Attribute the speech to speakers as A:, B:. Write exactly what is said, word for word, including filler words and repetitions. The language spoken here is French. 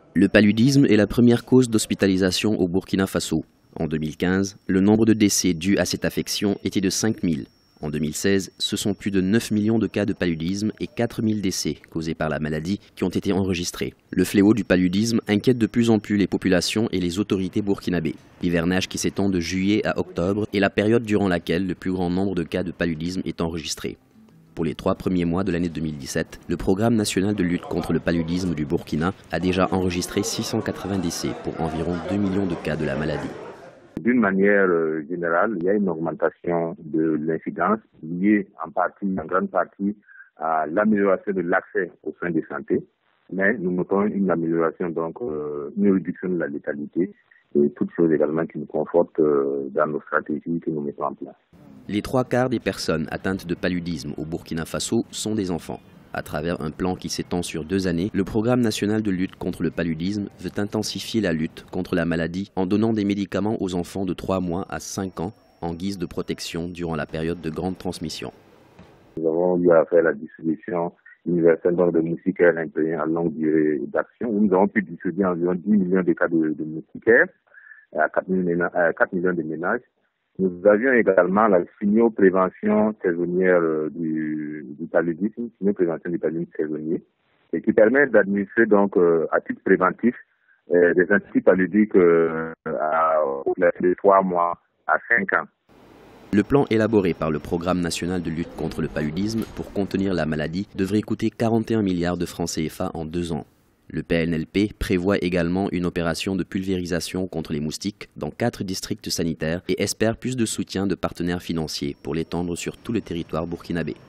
A: Le paludisme est la première cause d'hospitalisation au Burkina Faso. En deux mille quinze, le nombre de décès dus à cette affection était de cinq mille. En deux mille seize, ce sont plus de neuf millions de cas de paludisme et quatre mille décès causés par la maladie qui ont été enregistrés. Le fléau du paludisme inquiète de plus en plus les populations et les autorités burkinabées. L'hivernage qui s'étend de juillet à octobre est la période durant laquelle le plus grand nombre de cas de paludisme est enregistré. Pour les trois premiers mois de l'année deux mille dix-sept, le Programme national de lutte contre le paludisme du Burkina a déjà enregistré six cent quatre-vingts décès pour environ deux millions de cas de la maladie.
B: D'une manière générale, il y a une augmentation de l'incidence liée en partie, en grande partie, à l'amélioration de l'accès aux soins de santé. Mais nous notons une amélioration, donc euh, une réduction de la létalité et toutes choses également qui nous confortent euh, dans nos stratégies que nous mettons en place.
A: Les trois quarts des personnes atteintes de paludisme au Burkina Faso sont des enfants. À travers un plan qui s'étend sur deux années, le Programme national de lutte contre le paludisme veut intensifier la lutte contre la maladie en donnant des médicaments aux enfants de trois mois à cinq ans en guise de protection durant la période de grande transmission.
B: Nous avons eu à faire la distribution universelle de moustiquaires imprégnés à longue durée d'action, où nous avons pu distribuer environ dix millions de cas de, de moustiquaires à quatre millions de ménages. Nous avions également la chimioprévention saisonnière du, du paludisme, chimioprévention du paludisme saisonnier, et qui permet d'administrer donc euh, à titre préventif euh, des antipaludiques euh, à de trois mois à cinq ans.
A: Le plan élaboré par le Programme national de lutte contre le paludisme pour contenir la maladie devrait coûter quarante et un milliards de francs C F A en deux ans. Le P N L P prévoit également une opération de pulvérisation contre les moustiques dans quatre districts sanitaires et espère plus de soutien de partenaires financiers pour l'étendre sur tout le territoire burkinabé.